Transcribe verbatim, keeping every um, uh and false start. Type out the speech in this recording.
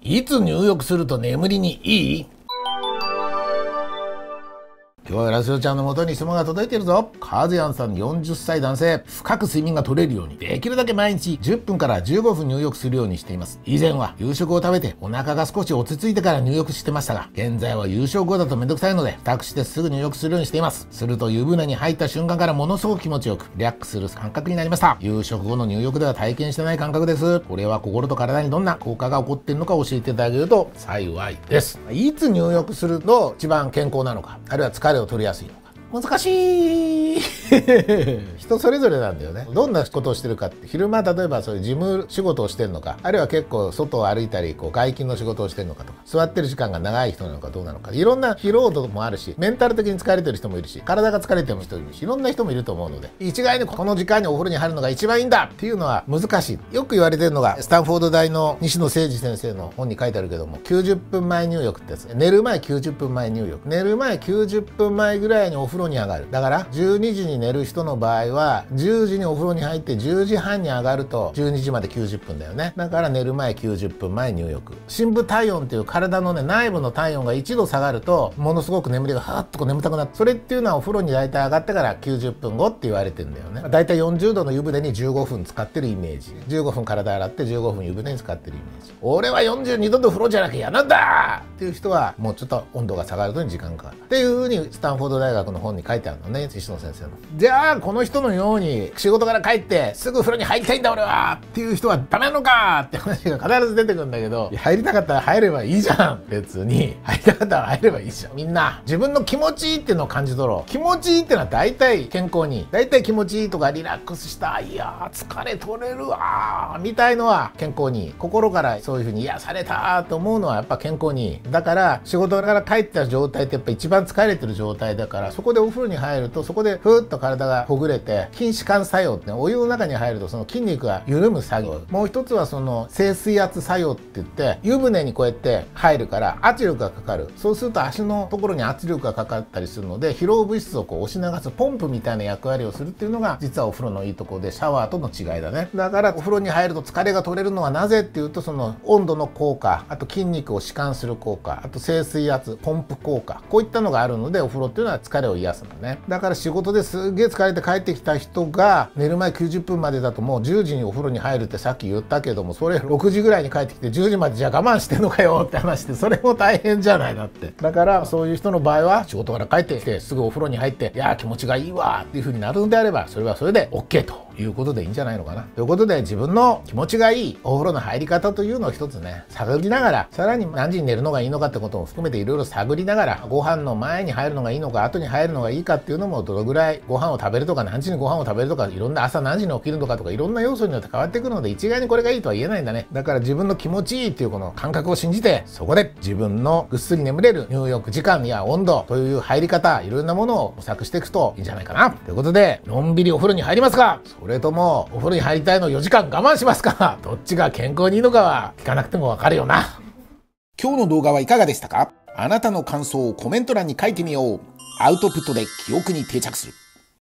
いつ入浴すると眠りにいい？今日はラスヨちゃんの元に質問が届いているぞ。カズヤンさんよんじゅっさい男性。深く睡眠が取れるようにできるだけ毎日じゅっぷんからじゅうごふん入浴するようにしています。以前は夕食を食べてお腹が少し落ち着いてから入浴してましたが、現在は夕食後だとめんどくさいので、帰宅してすぐ入浴するようにしています。すると湯船に入った瞬間からものすごく気持ちよく、リラックスする感覚になりました。夕食後の入浴では体験してない感覚です。これは心と体にどんな効果が起こっているのか教えていただけると幸いです。いつ入浴すると一番健康なのか、あるいは疲れを取りやすいのか。難しい人それぞれなんだよね。どんなことをしてるかって、昼間例えばそういう事務仕事をしてるのか、あるいは結構外を歩いたりこう外勤の仕事をしてるのかとか、座ってる時間が長い人なのかどうなのか、いろんな疲労度もあるし、メンタル的に疲れてる人もいるし、体が疲れてる人もいるし、いろんな人もいると思うので、一概にこの時間にお風呂に入るのが一番いいんだっていうのは難しい。よく言われてるのがスタンフォード大の西野誠二先生の本に書いてあるけども、きゅうじゅっぷんまえ入浴ってやつ、寝る前きゅうじゅっぷんまえ入浴、寝る前きゅうじゅっぷんまえぐらいにお風呂に上がる。だからじゅうにじに寝る人の場合はじゅうじにお風呂に入ってじゅうじはんに上がるとじゅうにじまできゅうじゅっぷんだよね。だから寝る前きゅうじゅっぷんまえ入浴。深部体温っていう体のね内部の体温がいちど下がるとものすごく眠りがはーっとこう眠たくなって、それっていうのはお風呂に大体上がってからきゅうじゅっぷんごって言われてるんだよね。大体よんじゅうどの湯船にじゅうごふん使ってるイメージ。じゅうごふん体洗ってじゅうごふん湯船に使ってるイメージ。俺はよんじゅうにどの風呂じゃなきゃ嫌なんだっていう人はもうちょっと温度が下がるのに時間かかるっていうふうにスタンフォード大学の本に書いてあるのね、石野先生の。じゃあこの人のように仕事から帰ってすぐ風呂に入りたいんだ俺はっていう人はダメなのかって話が必ず出てくるんだけど、入りたかったら入ればいいじゃん。別に入りたかったら入ればいいじゃん。みんな自分の気持ちいいっていうのを感じ取ろう。気持ちいいっていうのは大体健康に、大体気持ちいいとかリラックスした、いやー疲れ取れるわーみたいのは健康に、心からそういう風に癒されたと思うのはやっぱ健康に。だから仕事から帰った状態ってやっぱ一番疲れてる状態だから、そこでお風呂に入るとそこでふーっと体がほぐれて、筋弛緩作用って、ね、お湯の中に入るとその筋肉が緩む作業。もう一つはその静水圧作用って言って湯船にこうやって入るから圧力がかかる。そうすると足のところに圧力がかかったりするので、疲労物質をこう押し流すポンプみたいな役割をするっていうのが実はお風呂のいいところで、シャワーとの違いだね。だからお風呂に入ると疲れが取れるのはなぜっていうと、その温度の効果、あと筋肉を弛緩する効果、あと静水圧ポンプ効果、こういったのがあるのでお風呂っていうのは疲れを癒すのね。だから仕事ですげえ疲れて帰ってきた人が寝る前きゅうじゅっぷんまでだともうじゅうじにお風呂に入るってさっき言ったけども、それろくじぐらいに帰ってきてじゅうじまでじゃあ我慢してんのかよって話で、それも大変じゃないだって。だからそういう人の場合は仕事から帰ってきてすぐお風呂に入って、いやー気持ちがいいわっていう風になるのであれば、それはそれで OK ということでいいんじゃないのかな。ということで、自分の気持ちがいいお風呂の入り方というのを一つね探りながら、さらに何時に寝るのがいいのかってことも含めていろいろ探りながら、ご飯の前に入るのがいいのか後に入るのがいいかっていうのも、どのぐらいご飯を食べるとか何時にご飯を食べるとか、いろんな朝何時に起きるのかとか、いろんな要素によって変わってくるので、一概にこれがいいとは言えないんだね。だから自分の気持ちいいっていうこの感覚を信じて、そこで自分のぐっすり眠れる入浴時間や温度という入り方、いろんなものを模索していくといいんじゃないかなということで、のんびりお風呂に入りますか、それともお風呂に入りたいのをよじかん我慢しますか、どっちが健康にいいのかは聞かなくてもわかるよな。今日の動画はいかがでしたか？あなたの感想をコメント欄に書いてみよう。アウトプットで記憶に定着する。